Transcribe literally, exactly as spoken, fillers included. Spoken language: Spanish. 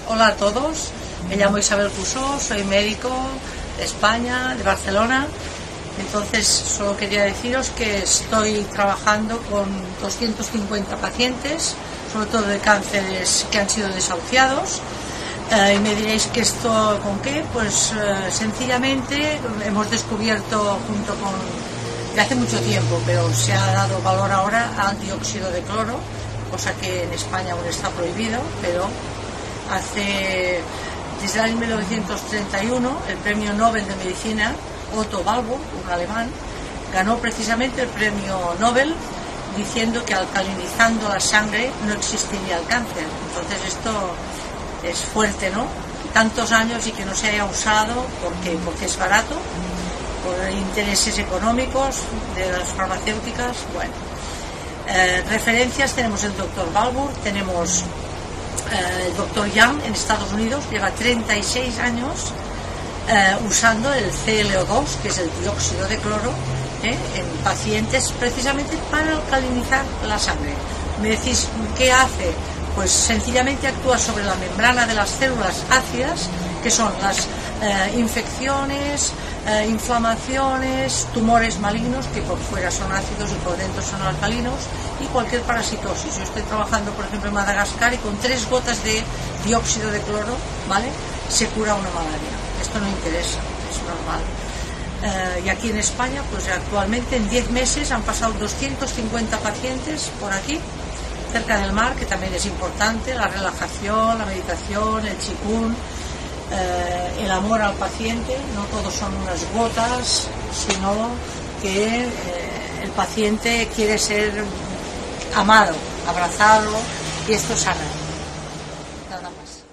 Hola a todos, me llamo Isabel Cusó, soy médico de España, de Barcelona. Entonces solo quería deciros que estoy trabajando con doscientos cincuenta pacientes, sobre todo de cánceres que han sido desahuciados. Eh, y me diréis que esto con qué, pues eh, sencillamente hemos descubierto junto con, de hace mucho tiempo, pero se ha dado valor ahora al dióxido de cloro, cosa que en España aún está prohibido, pero hace, desde el año mil novecientos treinta y uno, el premio Nobel de Medicina, Otto Warburg, un alemán, ganó precisamente el premio Nobel diciendo que alcalinizando la sangre no existiría el cáncer. Entonces esto es fuerte, ¿no? Tantos años y que no se haya usado, porque porque es barato, por intereses económicos de las farmacéuticas. Bueno, eh, referencias tenemos el doctor Warburg, tenemos eh, el doctor Young en Estados Unidos, lleva treinta y seis años eh, usando el C L O dos, que es el dióxido de cloro, ¿eh? en pacientes precisamente para alcalinizar la sangre. Me decís, ¿qué hace? Pues sencillamente actúa sobre la membrana de las células ácidas, que son las eh, infecciones, eh, inflamaciones, tumores malignos, que por fuera son ácidos y por dentro son alcalinos, y cualquier parasitosis. Yo estoy trabajando, por ejemplo, en Madagascar, y con tres gotas de dióxido de cloro, ¿vale?, se cura una malaria. Esto no interesa, es normal. Eh, y aquí en España, pues actualmente en diez meses han pasado doscientos cincuenta pacientes por aquí, cerca del mar, que también es importante, la relajación, la meditación, el qigong, eh, el amor al paciente. No todos son unas gotas, sino que eh, el paciente quiere ser amado, abrazado, y esto sana. Nada más.